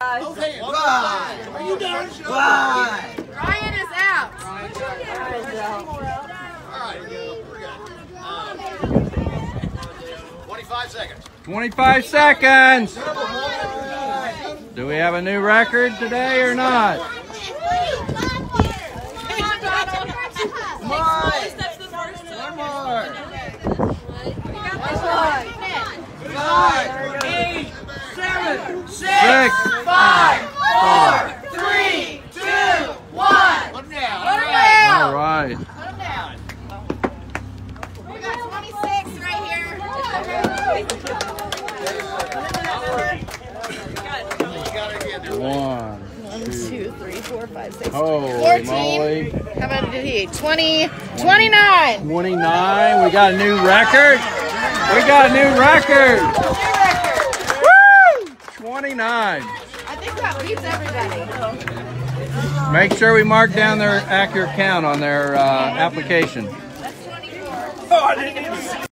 Okay, are you done? Ryan is out. All right, we're good. 25 seconds. 25 seconds. Do we have a new record today or not? One more. 5, 8, 7, 6, 6, 5, 4, 3, 2, 1. One down. All right. We got 26 right here. One, 2, 3, 4, 5, 6. holy 14. moly. How about did he? 20, 29. 29. We got a new record. We got a new record. Woo! 29. I think that beats everybody. Make sure we mark down their accurate count on their application. That's 24. Oh, I didn't even see